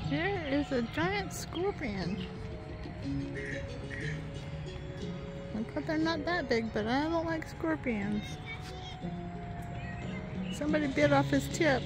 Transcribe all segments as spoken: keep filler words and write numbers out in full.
Here is a giant scorpion. I thought they're not that big, but I don't like scorpions. Somebody bit off his tip.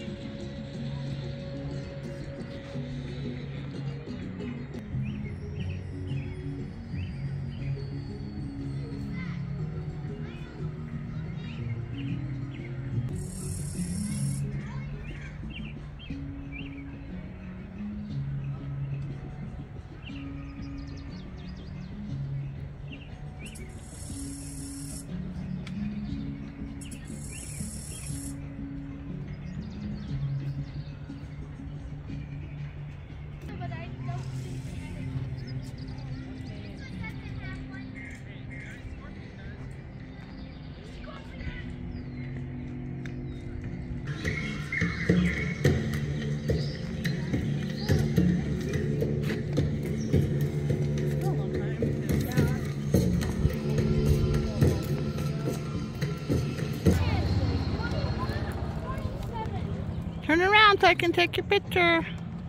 Turn around so I can take your picture.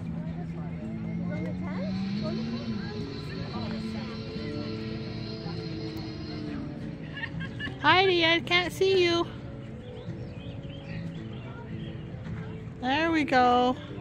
Heidi, I can't see you. There we go.